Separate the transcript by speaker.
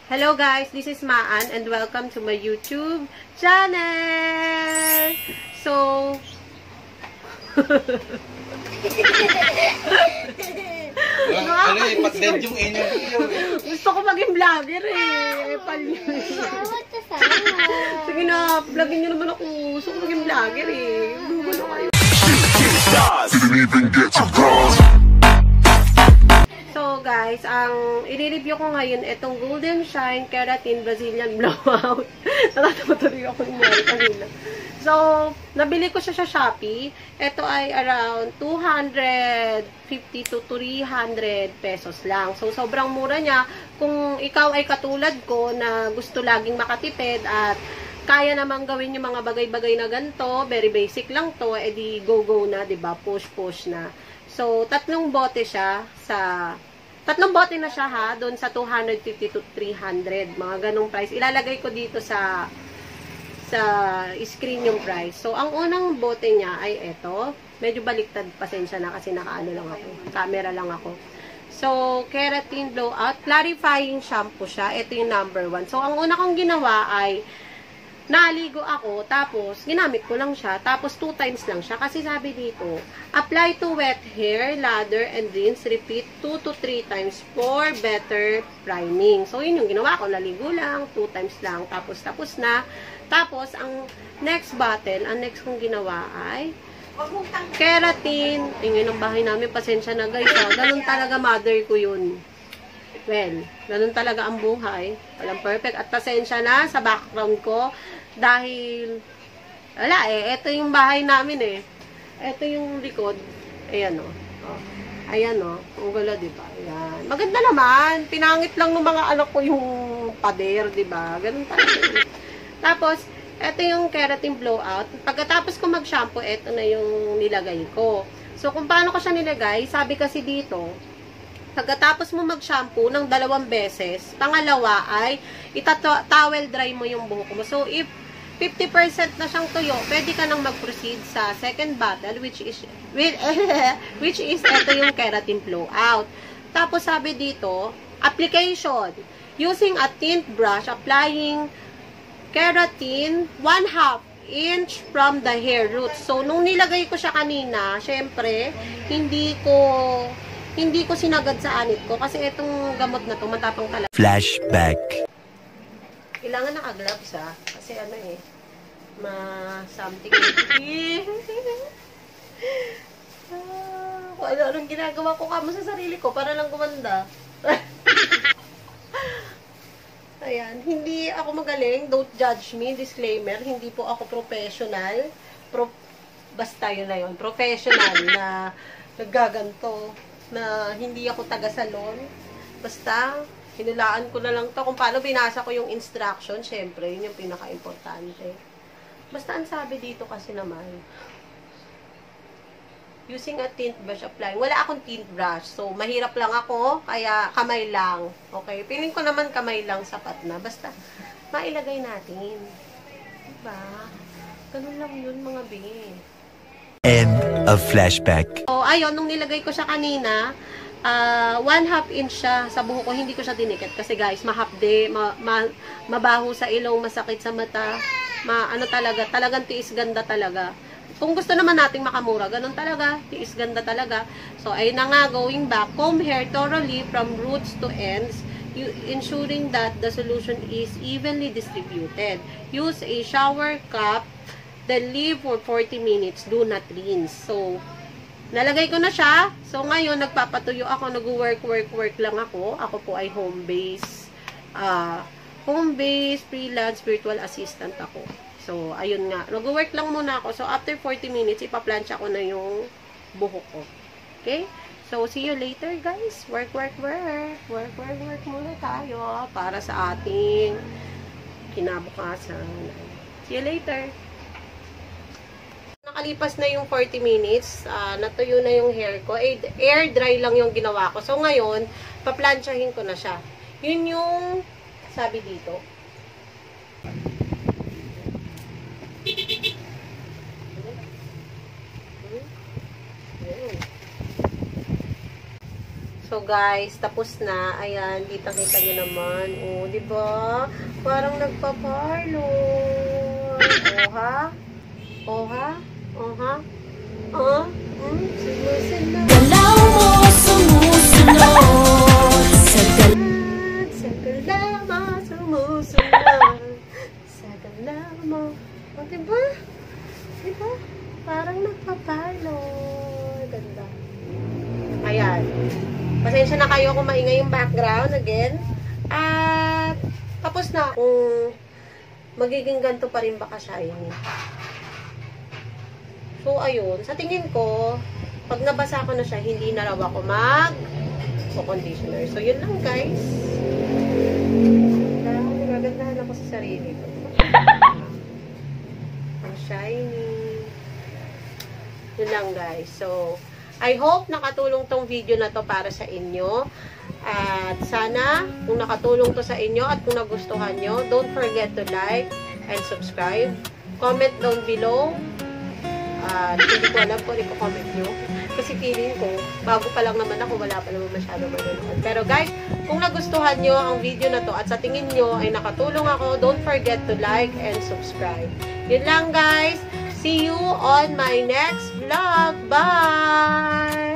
Speaker 1: Hello guys, this is Maan and welcome to my YouTube channel! So,
Speaker 2: ano eh, pag-dead yung energy yun eh.
Speaker 1: Gusto ko maging vlogger eh. Sige na, vlogin nyo naman ako. Gusto ko maging vlogger eh. Gugulo kayo. So guys, ang i-review ko ngayon itong Golden Shine Keratin Brazilian Blowout. Natatawa tuloy ako nangyari kanina. So, nabili ko siya sa Shopee. Ito ay around 250 to 300 pesos lang. So, sobrang mura niya. Kung ikaw ay katulad ko na gusto laging makatipid at kaya namang gawin yung mga bagay-bagay na ganito, very basic lang to, edi go-go na, 'di ba? Push-push na. So, tatlong bote na siya ha, doon sa 250 to 300, mga ganong price. Ilalagay ko dito sa screen yung price. So, ang unang bote niya ay ito. Medyo baliktad, pasensya na kasi nakaano lang ako. Camera lang ako. So, Keratin Blowout. Clarifying shampoo siya. Ito yung number 1. So, ang una kong ginawa ay naligo ako, tapos ginamit ko lang siya, tapos 2 times lang siya. Kasi sabi dito, apply to wet hair, lather, and rinse. Repeat 2 to 3 times for better priming. So, yun yung ginawa ko. Naligo lang, 2 times lang, tapos na. Tapos, ang next bottle, ang next kong ginawa ay Keratin. Ayun ang bahay namin. Pasensya na guys. Ganun talaga mother ko yun. Well, ganun talaga ang buhay. Walang perfect. At pasensya na sa background ko. Dahil, wala eh. Ito yung bahay namin eh. Ito yung likod. Ayan o. Ayan o. Ang gulo, diba? Ayan. Maganda naman. Pinangit lang ng mga anak ko yung pader, diba? Ganun talaga. Tapos, ito yung Keratin Blowout. Pagkatapos ko mag-shampoo, ito na yung nilagay ko. So, kung paano ko siya nilagay, sabi kasi dito, pagkatapos mo mag-shampoo ng 2 beses, pangalawa ay itatowel dry mo yung buhok mo. So, if 50% na siyang tuyo, pwede ka nang mag-proceed sa second bottle, which is ito yung Keratin Blowout. Tapos, sabi dito, application. Using a tint brush, applying Keratin 1/2 inch from the hair root. So, nung nilagay ko siya kanina, syempre, hindi ko sinagad sa anit ko kasi itong gamot na to matapang talaga. Flashback. Kailangan naka-gloves ha. Kasi ano eh, something. Anong ginagawa ko kamo sa sarili ko para lang gumanda. Ayan, hindi ako magaling. Don't judge me. Disclaimer, hindi po ako professional. Basta yun na yun. Professional na naggaganto. Na hindi ako taga-salon. Basta, hinulaan ko na lang to. Kung paano binasa ko yung instruction, syempre, yun yung pinaka-importante. Basta, ang sabi dito kasi naman, using a tint brush applying. Wala akong tint brush. So, mahirap lang ako, kaya kamay lang. Okay? Piling ko naman kamay lang sapat na. Basta, mailagay natin. Diba? Ganun lang yun, mga bing.
Speaker 3: End of flashback.
Speaker 1: So, ayun, nung nilagay ko siya kanina, 1/2 inch siya sa buhok ko. Hindi ko siya dinikit. Kasi guys, mahapde, mabaho sa ilong, masakit sa mata. Talagang tiis ganda talaga. Kung gusto naman nating makamura, ganun talaga, tiis ganda talaga. So, ayun na nga, going back, comb hair thoroughly from roots to ends, ensuring that the solution is evenly distributed. Use a shower cap, then leave for 40 minutes. Do not rinse. So, nalagay ko na siya. So, ngayon, nagpapatuyo ako, nag-work lang ako. Ako po ay home-based, freelance, virtual assistant ako. So, ayun nga. Nag-work lang muna ako. So, after 40 minutes, ipa-plancha ko na yung buhok ko. Okay? So, see you later, guys. Work muna tayo para sa ating kinabukasan. See you later. Nakalipas na yung 40 minutes. Natuyo na yung hair ko. Air dry lang yung ginawa ko. So, ngayon, pa-planchahin ko na siya. Yun yung sabi dito. So, guys, tapos na. Ayan, kita-kita nyo naman. Oh, diba? Parang nagpa-parlor. Oha? Oha? Oha? Oh? Sumusunod. Galaw mo, sumusunod. Sa galaw mo, sumusunod. Sa galaw mo. Oh, diba? Diba? Parang nagpa-parlor. Ganda. Ayan. Pasensya na kayo kung maingay yung background again. At tapos na kung magiging ganito pa rin baka shiny. So, ayun. Sa tingin ko, pag nabasa ko na siya, hindi na raw ako mag-conditioner. So, yun lang, guys. Nagagandahan ako sa sarili ko. Ang shiny. Yun lang, guys. So, I hope nakatulong tong video na to para sa inyo. At sana, kung nakatulong to sa inyo at kung nagustuhan nyo, don't forget to like and subscribe. Comment down below. Hindi ko alam kung i-comment nyo. Kasi feeling ko, bago pa lang naman ako, wala pa naman masyado manonood. Pero guys, kung nagustuhan nyo ang video na to at sa tingin nyo ay nakatulong ako, don't forget to like and subscribe. Yun lang, guys. See you on my next vlog. Bye!